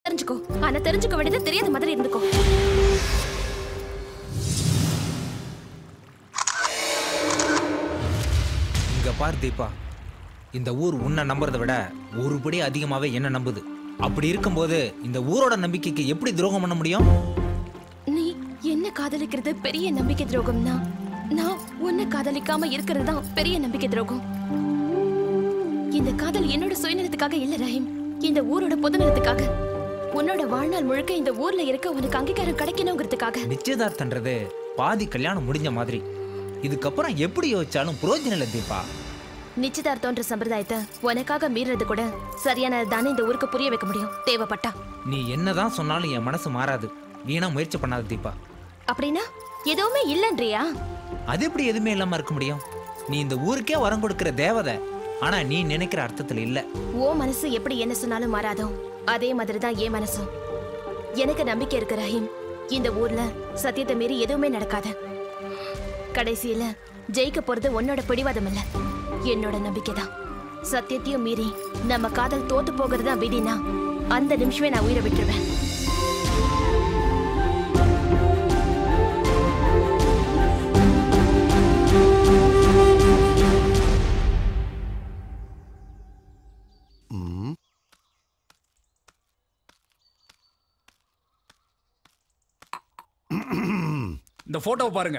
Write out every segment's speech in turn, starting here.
தெரிஞ்சுக்கோ. ஆனா தெரிஞ்சுக்க வேண்டியது தெரியாத மாதிரி இருந்துக்கோ. இங்க பார் தீபா, இந்த ஊர் உன்னை நம்புறதை விட ஒருபடி அதிகமாவே என்ன நம்புது. அப்படி இருக்கும்போது இந்த ஊரோட நம்பிக்கைக்கு எப்படி துரோகம் பண்ண முடியும்? நீ என்ன காதலிக்கிறது பெரிய நம்பிக்கை துரோகம்னா, நான் உன்னை காதலிக்காம இருக்கிறது தான் பெரிய நம்பிக்கை துரோகம். இந்த காதல் என்னோட சுயநலத்துக்காக இல்ல ரஹீம், இந்த ஊரோட பொதுநலத்துக்காக. உன்னோட வாழ்நாள் முழுக்க இந்த ஊர்ல இருக்க உனக்கு அங்கீகாரம் கிடைக்கணுங்கிறதுக்காக. நிச்சயதார்த்தன்றது பாதி கல்யாணம் முடிஞ்ச மாதிரி. இதுக்கப்புறம் எப்படி யோசிச்சாலும் புரோஜனம் இல்லை தீபா. நிச்சயதார்த்தம்ன்ற சம்பிரதாயத்தை உனக்காக மீறது கூட சரியானது தானே இந்த ஊருக்கு புரிய வைக்க முடியும் தேவைப்பட்டா. நீ என்னதான் சொன்னாலும் என் மனசு மாறாது. வீணா முயற்சி பண்ணாத தீபா. அப்படின்னா எதுவுமே இல்லன்றியா? அது எப்படி எதுவுமே இல்லாம இருக்க முடியும்? நீ இந்த ஊருக்கே வரம் கொடுக்கிற தேவதை. ஆனா நீ நினைக்கிற அர்த்தத்துல இல்ல. ஓ மனசு எப்படி என்ன சொன்னாலும் மாறாதோ அதே மாதிரிதான் என் மனசும். எனக்கு நம்பிக்கை இருக்கு ரஹீம், இந்த ஊர்ல சத்தியத்தை மீறி எதுவுமே நடக்காது. கடைசியில ஜெயிக்க போறது உன்னோட பிடிவாதம் இல்ல, என்னோட நம்பிக்கை தான். சத்தியத்தையும் மீறி நம்ம காதல் தோத்து போகிறதா விதினா அந்த நிமிஷமே நான் உயிரை விட்டுருவேன். இந்த போட்டோவை பாருங்க.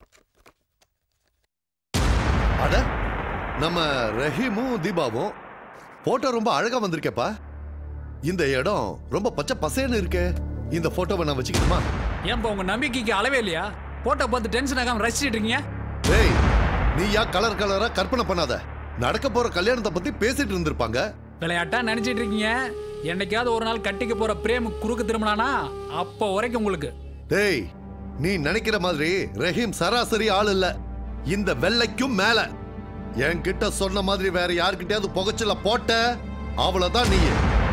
அட, நம்ம ரஹீமும் தீபாவும் போட்டோ ரொம்ப அழகா வந்திருக்கேப்பா. இந்த இடம் ரொம்ப பச்சை பசேன்னு இருக்கே. இந்த போட்டோவை நான் வச்சுக்கணுமா? ஏன்பா உங்க நம்பிக்கைக்கு அளவே இல்லையா? போட்டோ பார்த்து டென்ஷன் ஆகாம ரசிச்சிட்டு இருக்கீங்க. டேய், நீயா கலர் கலரா கற்பனை பண்ணாத. நடக்க போற கல்யாணத்தை பத்தி பேசிட்டு இருந்திருப்பாங்க. விளையாட்டா நினைச்சிட்டு இருக்கீங்க. என்னைக்காவது ஒரு நாள் கட்டிக்க போற பிரேம் குறுக்கு திரும்பினானா அப்ப வரைக்கும் உங்களுக்கு. டேய், நீ நினைக்கிற மாதிரி ரஹீம் சராசரி ஆள் இல்ல. இந்த வெள்ளைக்கும் மேல. என்கிட்ட சொன்ன மாதிரி வேற யார்கிட்டயாவது புகைச்சல போட்ட அவ்வளவுதான் நீ.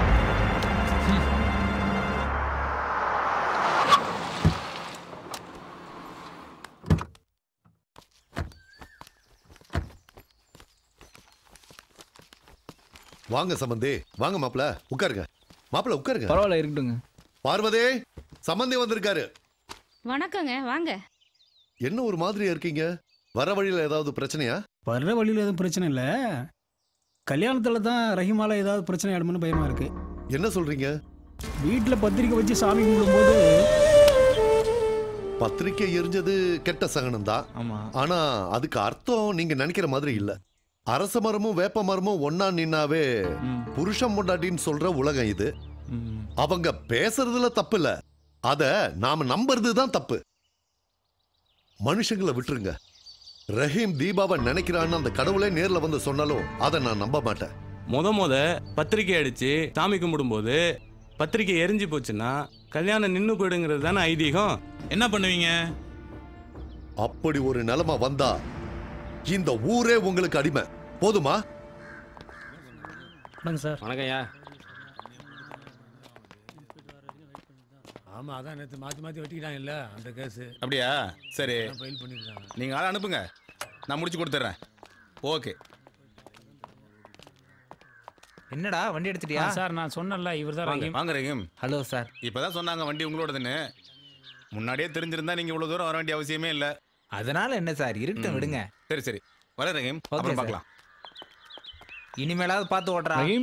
வாங்க சம்பந்தி, வாங்க மாப்பிள, உட்காருங்க. மாப்பிள உட்காருங்க. பரவாயில்ல, இருக்கட்டுங்க. பார்வதி, சம்பந்தி வந்திருக்காரு. வணக்கங்க, வாங்க. என்ன ஒரு மாதிரியா இருக்கீங்க? வர வழியில ஏதாவது பிரச்சனையா? வர்ற வழியில் எதுவும் பிரச்சனை இல்லை. கல்யாணத்தில் தான் ரஹீமால ஏதாவது பிரச்சனை ஆயிடும்னு பயமா இருக்கு. என்ன சொல்றீங்க? வீட்டில் பத்திரிக்கை வச்சு சாமி கும்பிடும்போது பத்திரிக்கை எரிஞ்சது கெட்ட சகனம் தான். ஆனா அதுக்கு அர்த்தம் நீங்க நினைக்கிற மாதிரி இல்ல. அரச மரமும் வேப்ப மரமும் ஒன்னா நின்னாவே புருஷன் பொண்டாட்டின்னு சொல்ற உலகம் இது. அவங்க பேசுறதுல தப்பு இல்ல, அத நாம நம்புறது தான் தப்பு. மனுஷங்களை விட்டுருங்க. ரஹீம் தீபாவை நினைக்கிறான்னு அந்த கடவுளே நேர்ல வந்து சொன்னாலும் அதை நான் நம்ப மாட்டேன். முத பத்திரிக்கை அடிச்சு சாமி கும்பிடும்போது பத்திரிக்கை எரிஞ்சு போச்சுன்னா கல்யாணம் நின்னு போயிடுங்கிறது தானே ஐதீகம். என்ன பண்ணுவீங்க? அப்படி ஒரு நிலைமை வந்தா இந்த ஊரே உங்களுக்கு அடிமை. போதுமா? வணக்கம் சார். வணக்கம்யா. ஆமா, அதான் நேற்று மாற்றி வெட்டிக்கிட்டாங்க இல்ல அந்த கேஸ். அப்படியா? சரி, ஃபைல் பண்ணிருக்காங்க. நீங்க ஆளை அனுப்புங்க, நான் முடிச்சு கொடுத்துட்றேன். ஓகே. என்னடா வண்டி எடுத்துட்டியா? சார் நான் சொன்னல இவர் தான் ரஹீம். வாங்க ரஹீம். Hello sir. இப்பதான் சொன்னாங்க வண்டி உங்களோடதுன்னு. முன்னாடியே தெரிஞ்சிருந்தா நீங்க இவ்வளவு தூரம் வர வேண்டிய அவசியமே இல்ல. அதனால என்ன சார், இருக்கட்டும் விடுங்க. சரி சரி, வர ரஹீம், அப்புறம் பார்க்கலாம். இனிமேலாவது பார்த்து ஓட்டுறா ரஹீம்.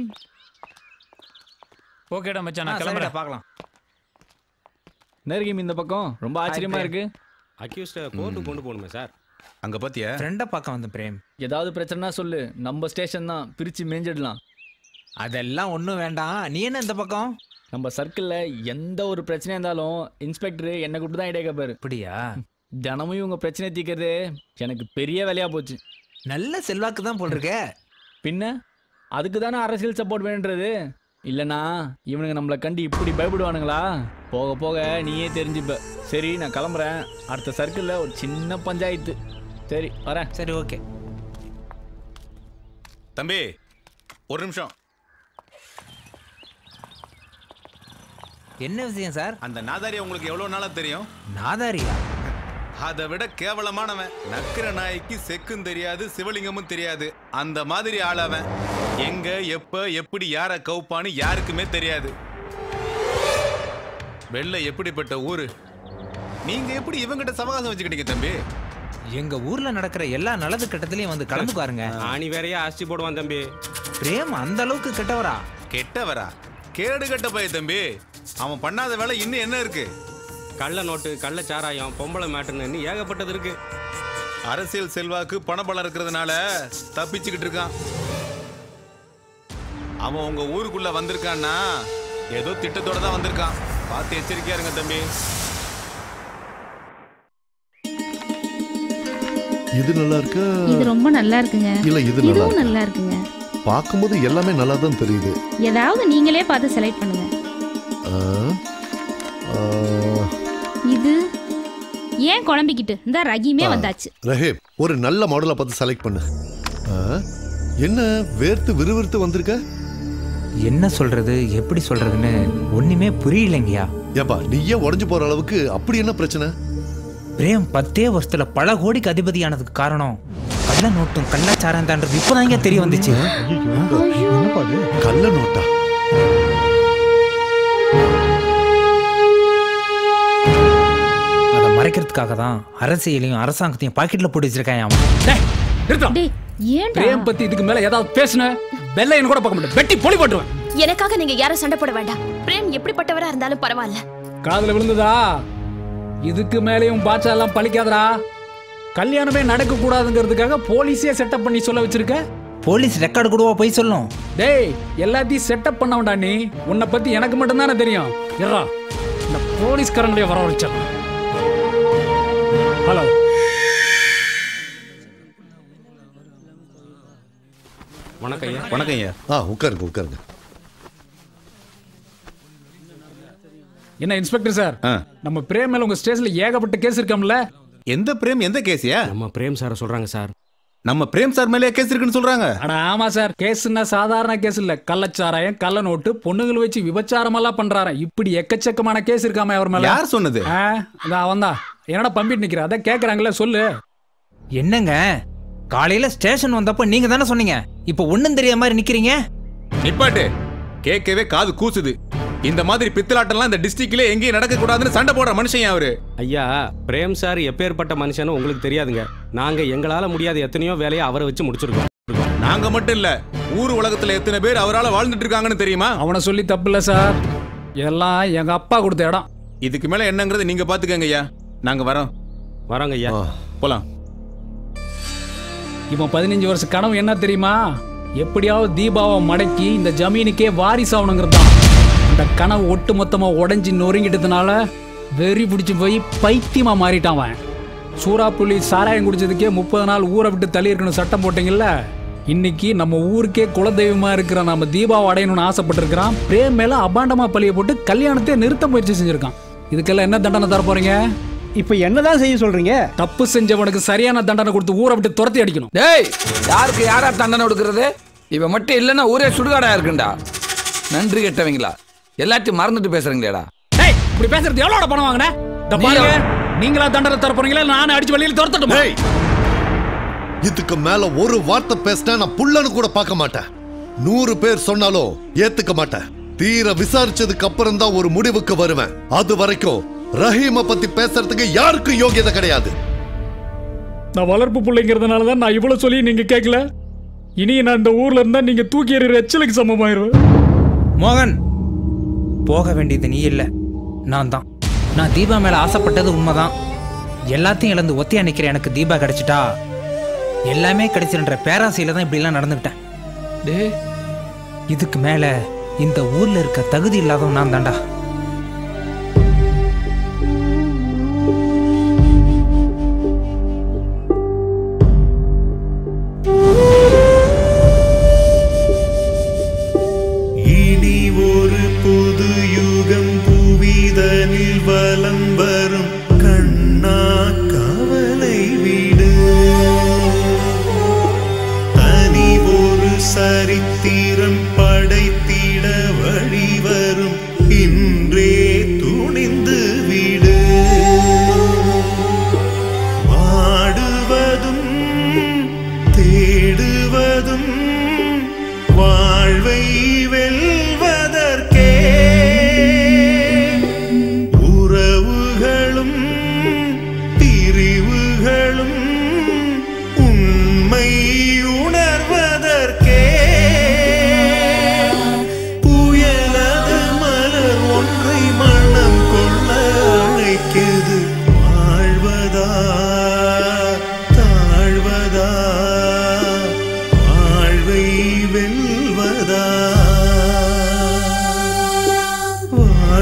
ஓகேடா மச்சான், நான் கிளம்புறேன். பார்க்கலாம். நெருகிம் இந்த பக்கம் ரொம்ப ஆச்சரியமா இருக்கு. அக்யூஸ்ட கோர்ட்டுக்கு கொண்டு போகணுமே சார். அங்க பாத்தியா? ஃப்ரெண்டை பார்க்க வந்த பிரேம். ஏதாவது பிரச்சனைனா சொல்லு, நம்ம ஸ்டேஷன் தான், பிரிச்சு மேஞ்சிடலாம். அதெல்லாம் ஒன்றும் வேண்டாம். நீ என்ன இந்த பக்கம்? நம்ம சர்க்கிளில் எந்த ஒரு பிரச்சனையாக இருந்தாலும் இன்ஸ்பெக்டர் என்னை கூப்பிட்டு தான் இடையே கேட்பாரு. அப்படியா? தினமும் இவங்க பிரச்சனை தீர்க்கறது எனக்கு பெரிய வேலையாக போச்சு. நல்ல செல்வாக்கு தான் போட்டிருக்க. பின்ன அதுக்கு தானே அரசியல் சப்போர்ட் வேணுன்றது. இல்லைனா இவனுங்க நம்மளை கண்டு இப்படி பயப்படுவானுங்களா? போக போக நீயே தெரிஞ்சுப்ப. சரி நான் கிளம்புறேன். அடுத்த சர்க்கிளில் ஒரு சின்ன பஞ்சாயத்து. சரி வரேன். சரி ஓகே. தம்பி ஒரு நிமிஷம். என்ன விஷயம் சார்? அந்த நாதாரியா உங்களுக்கு எவ்வளவு நாளா தெரியும்? நாதாரியா? அதை விட கேவலமானவன். நக்கிர நாய்க்கு செக்கும் தெரியாது, சிவலிங்கமும் தெரியாது. அந்த மாதிரி ஆளவன். எங்க எப்ப எப்படி யார கவுப்பான்னு யாருக்குமே தெரியாது. வெள்ளை எப்படிப்பட்ட ஊரு? நீங்க எப்படி இவங்கிட்ட சவகாசம் வச்சுக்கிட்டீங்க தம்பி? எங்க ஊர்ல நடக்கிற எல்லா நல்லது கெட்டத்திலையும் வந்து கலந்துக்காருங்க. ஆணி வேறையா ஆஸ்தி போடுவான் தம்பி. பிரேம் அந்த அளவுக்கு கெட்டவரா? கெட்டவரா? கேடு கெட்ட பைய தம்பி. அவன் பண்ணாத வேலை இன்னும் என்ன இருக்கு? கள்ள நோட்டு, கள்ள சாராயம், பொம்பளை மேட்டுன்னு ஏகப்பட்டது இருக்கு. அரசியல் செல்வாக்கு பணபலம் இருக்கிறதுனால தப்பிச்சுக்கிட்டு இருக்கான். அவன் உங்க ஊருக்குள்ள வந்திருக்கான்னா ஏதோ திட்டத்தோட தான் வந்திருக்கான். பார்த்து எச்சரிக்கையா இருங்க தம்பி. இது நல்லா இருக்கு. இது ரொம்ப நல்லா இருக்குங்க. இல்ல இது இதுவும் நல்லா இருக்குங்க. பாக்கும்போது எல்லாமே நல்லா தான் தெரியுது. ஏதாவது நீங்களே பார்த்து செலக்ட் பண்ணுங்க. இது ஏன் குழம்பிக்கிட்டு? இந்த ரஹீமே வந்தாச்சு. ரஹீம், ஒரு நல்ல மாடலை பார்த்து செலக்ட் பண்ணு. என்ன வேர்த்து விறுவிறுத்து வந்திருக்க? என்ன சொல்றது, எப்படி சொல்றதுன்னு ஒண்ணுமே புரியலைங்கயா. ஏப்பா, நீயே உடஞ்சு போற அளவுக்கு அப்படி என்ன பிரச்சனை? பிரேம் 10 வருஷத்துல பல கோடிக்கு அதிபதியானதுக்கு காரணம் கள்ள நோட்டும் கள்ளச்சாரம் தான்றது இப்பதாங்க தெரிய வந்துச்சு. கள்ள நோட்டா? அதை மறைக்கிறதுக்காக தான் அரசியலையும் அரசாங்கத்தையும் பாக்கெட்ல போட்டு வச்சிருக்கான். பிரேம் பத்தி இதுக்கு மேல ஏதாவது பேசுன வெள்ளையன் கூட பார்க்க மாட்டேன், வெட்டி பொலி போட்டுருவேன். எனக்காக நீங்க யாரும் சண்டை போட வேண்டாம். பிரேம் எப்படிப்பட்டவரா இருந்தாலும் பரவாயில்ல. காதுல விழுந்ததா? இதுக்கு மேலேயும் பாட்சா எல்லாம் பழிக்காதரா. கல்யாணமே நடக்க கூடாதுங்கிறதுக்காக போலீஸே செட்டப் பண்ணி சொல்ல வச்சிருக்க. போலீஸ் ரெக்கார்டு கூடவா போய் சொல்லும்? டேய், எல்லாத்தையும் செட்டப் பண்ண வேண்டாம். நீ உன்னை பத்தி எனக்கு மட்டும் தானே தெரியும். எறா, இந்த போலீஸ்காரங்களே வர வச்சா. ஹலோ, வணக்கம் ஐயா. வணக்கம் ஐயா. உட்காருங்க உட்காருங்க. என்ன இன்ஸ்பெக்டர் சார், நம்ம பிரேம் மேல உங்க ஸ்டேஷன்ல ஏகப்பட்ட கேஸ் இருக்காம்ல? எந்த பிரேம், எந்த கேஸியா? நம்ம பிரேம் சார் சொல்றாங்க சார். நம்ம பிரேம் சார் மேலே கேஸ் இருக்குன்னு சொல்றாங்க. அட ஆமா சார், கேஸ்னா சாதாரண கேஸ் இல்ல. கள்ளச்சாராயம், கள்ள நோட்டு, பொண்ணுங்களை வச்சு விபச்சாரம் எல்லாம் பண்றாரு. இப்படி எக்கச்சக்கமான கேஸ் இருக்காம அவர் மேல. யார் சொன்னது? அவன்தான். என்னடா பம்பிட்டு நிக்கிற? அதான் கேக்குறாங்கல்ல, சொல்லு. என்னங்க, காலையில ஸ்டேஷன் வந்தப்ப நீங்க தானே சொன்னீங்க, இப்ப ஒண்ணும் தெரியாத மாதிரி நிக்கிறீங்க. நிப்பாட்டு, கேட்கவே காது கூசுது. இந்த மாதிரி பித்தலாட்டம்லாம் இந்த டிஸ்ட்ரிக்ட்ல எங்கேயும் நடக்க கூடாதுன்னு சண்டை போடுற மனுஷன் அவரு. ஐயா, பிரேம் சார் எப்பேற்பட்ட மனுஷன்னு உங்களுக்கு தெரியாதுங்க. நாங்க எங்களால முடியாத எத்தனையோ வேலையை அவரை வச்சு முடிச்சிருக்கோம். நாங்க மட்டும் இல்ல, ஊர் உலகத்துல எத்தனை பேர் அவரால் வாழ்ந்துட்டு இருக்காங்கன்னு தெரியுமா? அவனை சொல்லி தப்பு இல்ல சார், எல்லாம் எங்க அப்பா கொடுத்த இடம். இதுக்கு மேல என்னங்கறது நீங்க பாத்துக்கங்க ஐயா. நாங்க வரோங்க ஐயா. போலாம். இவன் 15 வருஷ கனவு என்ன தெரியுமா? எப்படியாவது தீபாவை மடக்கி இந்த ஜமீனுக்கே வாரிசாகணுங்கிறதான். அந்த கனவு ஒட்டு மொத்தமா உடஞ்சி நொறுங்கிட்டதுனால வெறி பிடிச்சி போய் பைத்தியமா மாறிட்டான் அவன். சூறாப்புள்ளி சாராயம் குடிச்சதுக்கே 30 நாள் ஊரை விட்டு தள்ளி இருக்கணும் சட்டம் போட்டீங்கல்ல. இன்னைக்கு நம்ம ஊருக்கே குலதெய்வமா இருக்கிற நம்ம தீபாவை அடையணும்னு ஆசைப்பட்டிருக்கிறான். பிரேம் மேல அபாண்டமா பழிய போட்டு கல்யாணத்தை நிறுத்த முயற்சி செஞ்சிருக்கான். இதுக்கெல்லாம் என்ன தண்டனை தர போறீங்க? இப்ப என்னதான் செய்ய சொல்றீங்க? தப்பு செஞ்சவனுக்கு சரியான தண்டனை கொடுத்து ஊரை விட்டு துரத்தி அடிக்கணும். டேய், யாருக்கு யாரா தண்டனை கொடுக்கறது? இவன் மட்டும் இல்லைன்னா ஊரே சுடுகாடா இருக்குண்டா. நன்றி கெட்டவங்களா, எல்லாத்தையும் மறந்துட்டு பேசுறீங்களேடா. டேய், இப்படி பேசுறது எவ்வளோட பணம் வாங்கின? பாருங்க, நீங்களா தண்டனை தர போறீங்களா? நானே அடிச்சு வெளியில துரத்தட்டுமா? இதுக்கு மேல ஒரு வார்த்தை பேசினா நான் புள்ளன்னு கூட பார்க்க மாட்டேன். 100 பேர் சொன்னாலும் ஏத்துக்க மாட்டேன். தீர விசாரிச்சதுக்கு அப்புறம் தான் ஒரு முடிவுக்கு வருவேன். அது வரைக்கும் ரஹீமை பத்தி பேசுறதுக்கு யாருக்கும் யோகியதை கிடையாது. நான் வளர்ப்பு பிள்ளைங்கிறதுனால தான் நான் இவ்வளவு சொல்லி நீங்க கேட்கல. இனி நான் இந்த ஊர்ல இருந்தா நீங்க தூக்கி எறிகிற எச்சலுக்கு சமமாயிருவேன். மோகன், போக வேண்டியது நீ இல்ல, நான் தான். நான் தீபா மேல ஆசைப்பட்டது உண்மைதான். எல்லாத்தையும் இழந்து ஒத்தையா நிக்கிற எனக்கு தீபா கிடைச்சிட்டா எல்லாமே கிடைச்சிருன்ற பேராசையில தான் இப்படி எல்லாம் நடந்துக்கிட்டேன். இதுக்கு மேல இந்த ஊர்ல இருக்க தகுதி இல்லாதவன் நான் தாண்டா. இனி ஒரு புது யுகம் புவிதனில் வலம் வரும். கண்ணா கவலை விடு, தனி ஒரு சரித்திரம் படைத்திட வழிவரும்.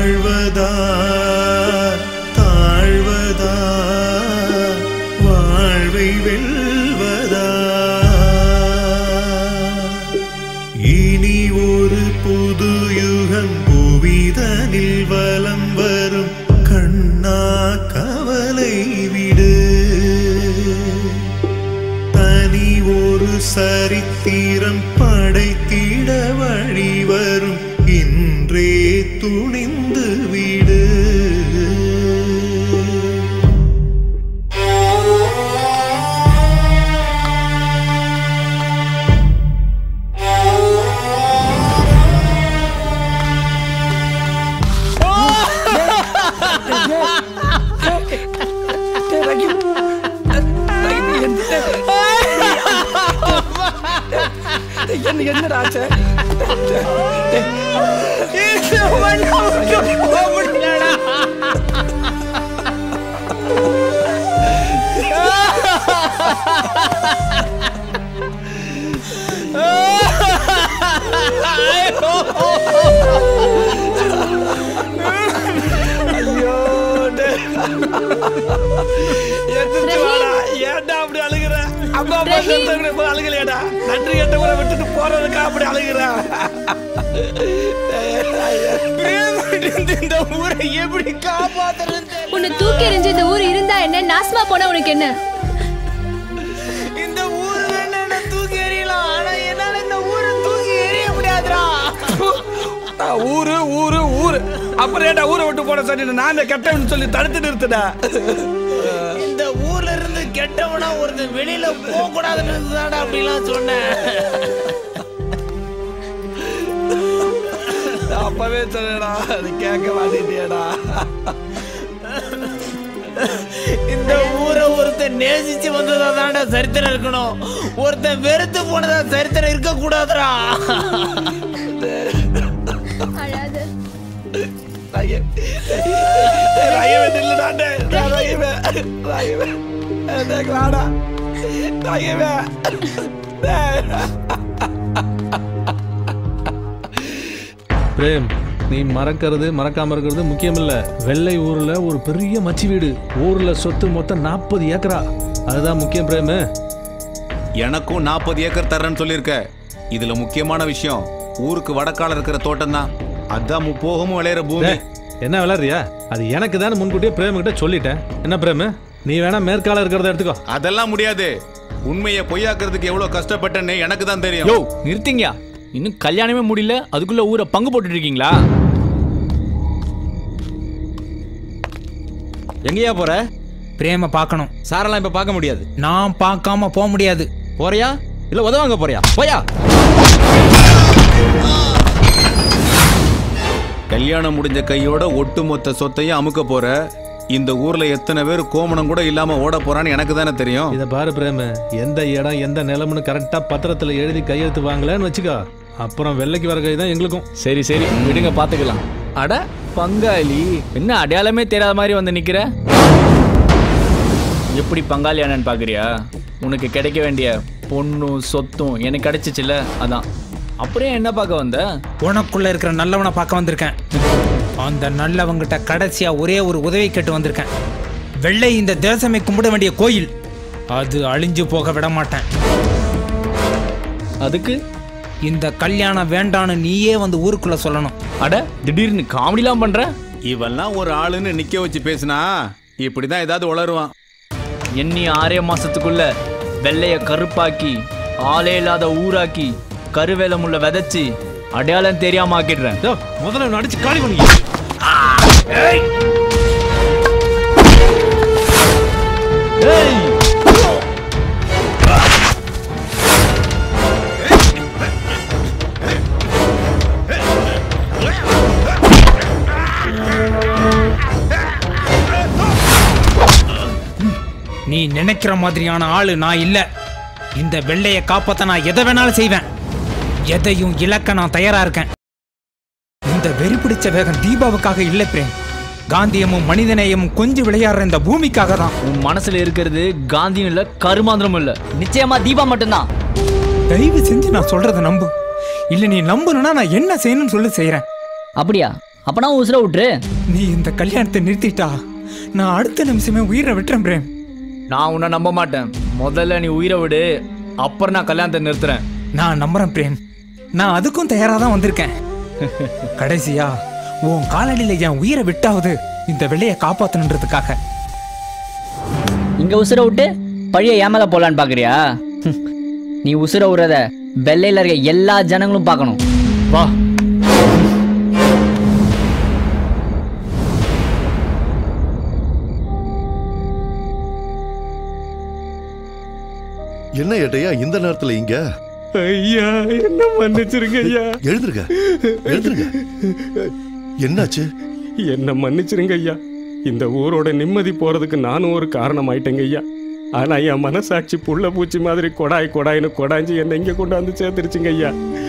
வாழ்வதா தாழ்வதா வாழ்வை வெல்வதா இனி ஒரு புது யுகம் புவிதனில் வலம் வரும் கண்ணா கவலை விடு தனி ஒரு சரித்திரம் படைத்திட வழி வரும் இன்றே துணிந்து விடு என்னடா ஆச்சு ஐயோ ஏன்டா அப்படி அழுகுற அம்மா அப்பா அழுகலையாடா நன்றி கெட்டவரை விட்டுட்டு போறதுக்கா அப்படி அழுகுற இந்த ஊரை எப்படி காப்பாத்துறது உன்னை தூக்கி எறிஞ்சு இந்த ஊர் இருந்தா என்ன நாசமா போனா உனக்கு என்ன இந்த ஊர் என்ன தூக்கி எறியலாம் ஆனா என்னால இந்த ஊரை தூக்கி எறிய முடியாதுடா ஊரு ஊரு ஊரு அப்புறம் ஏன்டா ஊரை விட்டு போட சொன்ன நான் இந்த கெட்டவன் சொல்லி தடுத்து நிறுத்துடா இந்த ஊர்ல இருந்து கெட்டவனா ஒருத்தன் வெளியில போக கூடாதுன்னு தான்டா அப்படிலாம் சொன்னேன் அப்பவே சொன்னடா அது கேட்க மாட்டேட்டியடா இந்த ஊரை ஒருத்தன் நேசிச்சு வந்ததா தான்டா சரித்திரம் இருக்கணும் ஒருத்தன் வெறுத்து போனதா சரித்திரம் இருக்க கூடாதுடா பிரேம் நீ மறக்கிறது மறக்காம இருக்கிறது முக்கியம் இல்ல வெள்ளை ஊர்ல ஒரு பெரிய மச்சி வீடு ஊர்ல சொத்து மொத்தம் 40 ஏக்கரா அதுதான் முக்கியம் பிரேம் எனக்கும் 40 ஏக்கர் தரேன்னு சொல்லியிருக்க இதுல முக்கியமான விஷயம் ஊருக்கு வடக்கால இருக்கிற தோட்டம் தான் அதான் முப்போகமும் விளையிற பூமி என்ன விளையாடுறியா அது எனக்கு தானே முன்கூட்டியே பிரேம் கிட்ட சொல்லிட்டேன் என்ன பிரேம் நீ வேணா மேற்கால இருக்கிறத எடுத்துக்கோ அதெல்லாம் முடியாது உண்மையை பொய்யாக்குறதுக்கு எவ்வளவு கஷ்டப்பட்டேன்னு எனக்கு தான் தெரியும் யோ நிறுத்திங்க இன்னும் கல்யாணமே முடியல அதுக்குள்ள ஊரை பங்கு போட்டுட்டு இருக்கீங்களா எங்கேயா போற பிரேம பார்க்கணும் சாரெல்லாம் இப்ப பார்க்க முடியாது நான் பார்க்காம போக முடியாது போறியா இல்ல உதவாங்க போறியா போயா கல்யாணம் முடிஞ்ச கையோட ஒட்டுமொத்த சொத்தையும் அமுக்க போற இந்த ஊர்ல எத்தனை பேர் கோமணம் கூட இல்லாம ஓட போறான்னு எனக்கு தானே தெரியும் இத பாரு பிரேம எந்த இடம் எந்த நிலம்னு கரெக்டா பத்திரத்துல எழுதி கையெழுத்து வாங்கலன்னு வச்சுக்கோ அப்புறம் வெள்ளைக்கு வர கை தான் எங்களுக்கும் சரி சரி விடுங்க பாத்துக்கலாம் அட பங்காளி என்ன அடையாளமே தெரியாத மாதிரி வந்து நிக்கிற எப்படி பங்காளி அண்ணன் பாக்குறியா உனக்கு கிடைக்க வேண்டிய பொண்ணும் சொத்தும் எனக்கு கிடைச்சிச்சுல அதான் அப்படியே என்ன பார்க்க வந்த உனக்குள்ள இருக்கிற நல்லவனை பார்க்க வந்திருக்கேன் அந்த நல்லவங்கிட்ட கடைசியா ஒரே ஒரு உதவி கேட்டு வந்திருக்கேன் வெள்ளை இந்த தேசமே கும்பிட வேண்டிய கோயில் அது அழிஞ்சு போக விட மாட்டேன் அதுக்கு இந்த கல்யாணம் வேண்டான்னு நீயே வந்து ஊருக்குள்ள சொல்லணும் அட திடீர்னு காமெடிலாம் பண்ற இவெல்லாம் ஒரு ஆளுன்னு நிக்க வச்சு பேசினா இப்படிதான் ஏதாவது உளருவான் எண்ணி 6 மாசத்துக்குள்ள வெள்ளைய கருப்பாக்கி ஆளே இல்லாத ஊராக்கி கருவேல முள்ள விதைச்சு அடையாளம் தெரியாம ஆக்கிடுறேன் முதல்ல அடிச்சு காலி பண்ணி நீ நினைக்கிற மாதிரியான ஆளு நான் இல்ல இந்த வெள்ளைய காப்பாத்த நான் எதை வேணாலும் செய்வேன் எதையும் இழக்க நான் தயாரா இருக்கேன் இந்த வெறி பிடிச்ச வேகம் தீபாவுக்காக இல்ல பிரேம் காந்தியமும் மனிதநேயமும் கொஞ்சம் விளையாடுற இந்த பூமிக்காக தான் உன் மனசுல இருக்கிறது காந்தியும் இல்ல கருமாந்திரமும் இல்ல நிச்சயமா தீபா மட்டும்தான் தயவு செஞ்சு நான் சொல்றத நம்பு இல்ல நீ நம்பணும்னா நான் என்ன செய்யணும்னு சொல்லி செய்யறேன் அப்படியா அப்பனா உசுர விட்டுரு. நீ இந்த கல்யாணத்தை நிறுத்திட்டா நான் அடுத்த நிமிஷமே உயிரை விட்டுறேன் பிரேம். நான் உன்னை நம்ப மாட்டேன். முதல்ல நீ உயிரை விடு, அப்புறம் நான் கல்யாணத்தை நிறுத்துறேன். நான் நம்புறேன் பிரேம். நான் அதுக்கும் தயாரா தான் வந்திருக்கேன். கடைசியா உன் காலடியில என் உயிரை விட்டாவது இந்த வெள்ளையை காப்பாத்தணுன்றதுக்காக. இங்க உசுர விட்டு பழைய ஏமால போலான்னு பாக்குறியா? நீ உசுர விடுறத வெள்ளையில இருக்க எல்லா ஜனங்களும் பார்க்கணும். வா. என்ன ஏட்டையா இந்த நேரத்துல இங்க? ஐயா என்ன மன்னிச்சிருங்க ஐயா. எழுந்துருங்க எழுந்துருங்க. என்னாச்சு? என்ன மன்னிச்சிருங்க ஐயா. இந்த ஊரோட நிம்மதி போறதுக்கு நானும் ஒரு காரணம் ஆயிட்டேங்க ஐயா. ஆனா என் மனசாட்சி புள்ள பூச்சி மாதிரி கொடாயின்னு கொடாஞ்சி என்னை இங்க கொண்டாந்து சேர்த்துருச்சுங்க ஐயா.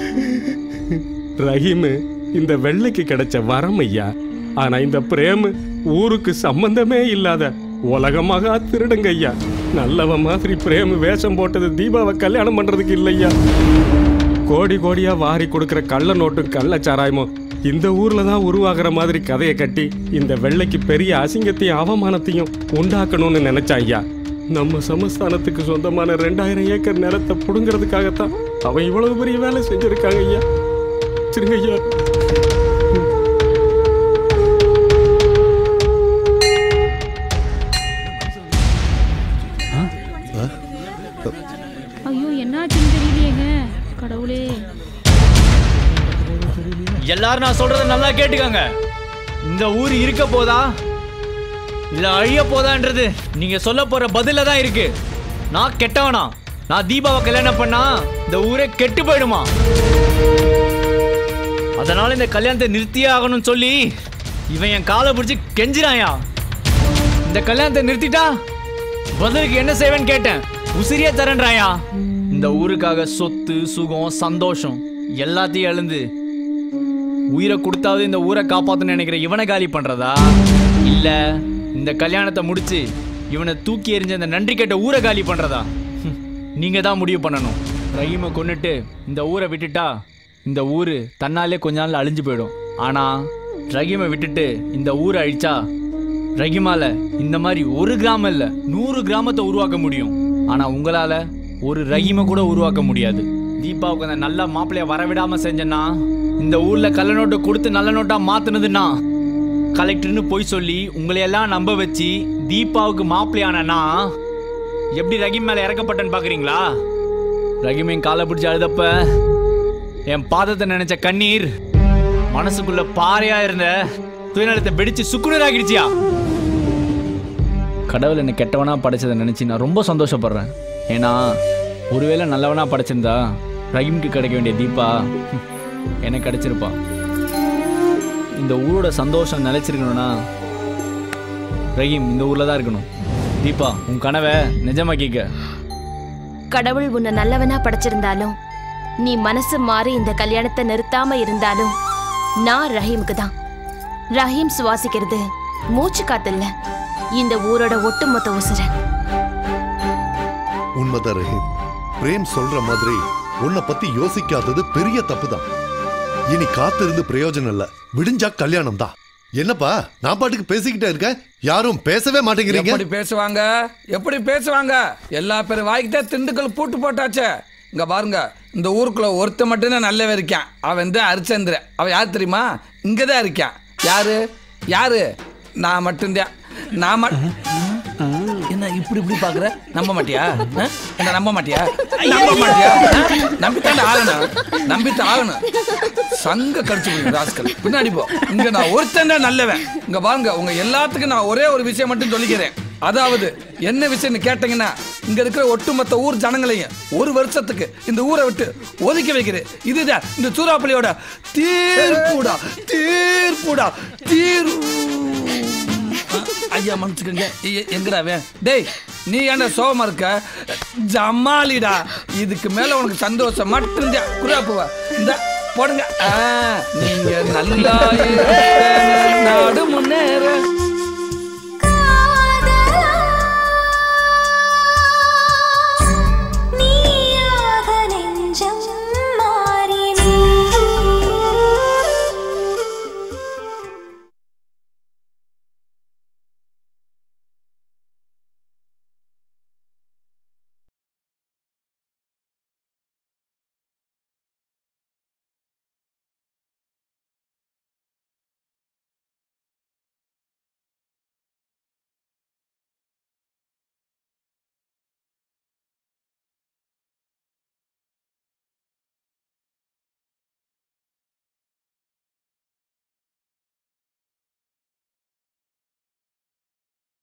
ரஹீமு இந்த வெள்ளைக்கு கிடைச்ச வரம் ஐயா. ஆனா இந்த பிரேமு ஊருக்கு சம்பந்தமே இல்லாத உலகமாக திருடுங்க ஐயா. நல்லவ மாதிரி பிரேமு வேஷம் போட்டது தீபாவை கல்யாணம் பண்றதுக்கு இல்லையா. கோடி கோடியா வாரி கொடுக்கிற கள்ள நோட்டும் கள்ளச்சாராயமும் இந்த ஊர்ல தான் உருவாகிற மாதிரி கதையை கட்டி இந்த வெள்ளைக்கு பெரிய அசிங்கத்தையும் அவமானத்தையும் உண்டாக்கணும்னு நினைச்சா ஐயா. நம்ம சமஸ்தானத்துக்கு சொந்தமான 2000 ஏக்கர் நிலத்தை புடுங்கிறதுக்காகத்தான் அவன் இவ்வளவு பெரிய வேலை செஞ்சிருக்காங்க ஐயா. சரிங்க ஐயா. ஐயோ என்னாச்சுன்னு தெரியலையேங்க கடவுளே. எல்லாரும் நான் சொல்றத நல்லா கேட்டுக்கங்க. இந்த ஊர் இருக்க போதா இல்ல அழிய போதான்றது நீங்க சொல்ல போற பதில தான் இருக்கு. நான் கெட்டவனா? நான் தீபாவை கல்யாணம் பண்ணா இந்த ஊரே கெட்டு போயிடுமா? அதனால இந்த கல்யாணத்தை நிறுத்தியே ஆகணும்னு சொல்லி இவன் என் காலை பிடிச்சி கெஞ்சிராயா. இந்த கல்யாணத்தை நிறுத்திட்டா பதிலுக்கு என்ன செய்வேன்னு கேட்டேன். உசிரியே தரேன்றாயா. இந்த ஊருக்காக சொத்து சுகம் சந்தோஷம் எல்லாத்தையும் எழுந்து உயிரை கொடுத்தாவது இந்த ஊரை காப்பாத்தணும்னு நினைக்கிற இவனை காலி பண்றதா, இல்ல இந்த கல்யாணத்தை முடிச்சு இவனை தூக்கி எறிஞ்ச இந்த நன்றி கேட்ட ஊரை காலி பண்றதா? நீங்க தான் முடிவு பண்ணணும். ரஹீமை கொன்னுட்டு இந்த ஊரை விட்டுட்டா இந்த ஊரு தன்னாலே கொஞ்ச நாள் அழிஞ்சு போயிடும். ஆனா ரஹீமை விட்டுட்டு இந்த ஊரை அழிச்சா ரஹீமால இந்த மாதிரி ஒரு கிராமம் இல்ல 100 கிராமத்தை உருவாக்க முடியும். ஆனா உங்களால ஒரு ரஹீமை கூட உருவாக்க முடியாது. தீபாவுக்கு அந்த நல்ல மாப்பிள்ளைய வரவிடாம செஞ்சேன்னா, இந்த ஊர்ல கள்ள நோட்டை கொடுத்து நல்ல நோட்டா மாத்துனதுன்னா, கலெக்டர்னு போய் சொல்லி உங்களையெல்லாம் நம்ப வச்சு தீபாவுக்கு மாப்பிள்ளையானா எப்படி ரஹீம் மேல இறக்கப்பட்டேன்னு பாக்குறீங்களா? ரஹீம் என் காலை பிடிச்சி அழுதப்ப என் பாதத்தை நினைச்ச கண்ணீர் மனசுக்குள்ள பாறையா இருந்த துயநலத்தை வெடிச்சு சுக்குநூறாகிடுச்சியா. கடவுள் என்னை கெட்டவனா படைச்சதை நினைச்சு நான் ரொம்ப சந்தோஷப்படுறேன். ஏன்னா ஒருவேளை நல்லவனா படைச்சிருந்தா ரஹீம்க்கு கிடைக்க வேண்டிய தீபா எனக்கு கிடைச்சிருப்பா. இந்த ஊரோட சந்தோஷம் நிலைச்சிருக்கணும்னா ரஹீம் இந்த ஊர்ல தான் இருக்கணும். தீபா உன் கனவை நிஜமாக்கிக்க. கடவுள் உன்னை நல்லவனா படைச்சிருந்தாலும் நீ மனசு மாறி இந்த கல்யாணத்தை நிறுத்தாம இருந்தாலும் நான் ரஹீமுக்கு தான். ரஹீம் சுவாசிக்கிறது மூச்சு காத்தில்ல, இந்த ஊரோட ஒட்டுமொத்த உசுர. உண்மைதான் ரஹீம். பிரேம் சொல்ற மாதிரி உன்னை பத்தி யோசிக்காதது பெரிய தப்புதான். இனி காத்திருந்து பிரயோஜனம் இல்ல, விடிஞ்சா கல்யாணம் தான். என்னப்பா நான் பாட்டுக்கு பேசிக்கிட்டே இருக்கேன், யாரும் பேசவே மாட்டேங்கிறீங்க. எப்படி பேசுவாங்க? எப்படி பேசுவாங்க? எல்லா பேரும் வாய்க்கிட்டே திண்டுக்கல் பூட்டு போட்டாச்சே. இங்க பாருங்க, இந்த ஊருக்குள்ள ஒருத்த மட்டும்தான் நல்லவே இருக்கான். அவன் தான் ஹரிச்சந்திரன். அவன் யார் தெரியுமா? இங்கதான் இருக்கான். யாரு யாரு? நான் மட்டும்தான். என்ன இப்படி இப்படி பாக்குற? நம்ப மாட்டியா? என்ன நம்ப மாட்டியா? நம்ப மாட்டியா? நம்பித்தான் ஆகணும், நம்பித்தான் ஆகணும். சங்க கடிச்சு ராஸ்கல் பின்னாடி போ. இங்க நான் ஒருத்தன் நல்லவன். இங்க பாருங்க, உங்க எல்லாத்துக்கும் நான் ஒரே ஒரு விஷயம் மட்டும் சொல்லிக்கிறேன். அதாவது என்ன விஷயம்னு கேட்டீங்கன்னா, இங்க இருக்கிற ஒட்டுமொத்த ஊர் ஜனங்களையும் 1 வருஷத்துக்கு இந்த ஊரை விட்டு ஒதுக்கி வைக்கிறேன். இதுதான் இந்த சூறாப்பள்ளியோட தீர்ப்புடா. தீர்ப்புடா தீர்ப்பு. ஐயா மன்னிச்சுக்கங்க. எங்கடாவே டேய், நீ ஏன்டா சோகமா இருக்க? ஜமாலிடா. இதுக்கு மேல உனக்கு சந்தோஷம் மட்டும்தான். குறாப்புவா இந்த போடுங்க. நீங்க நல்லா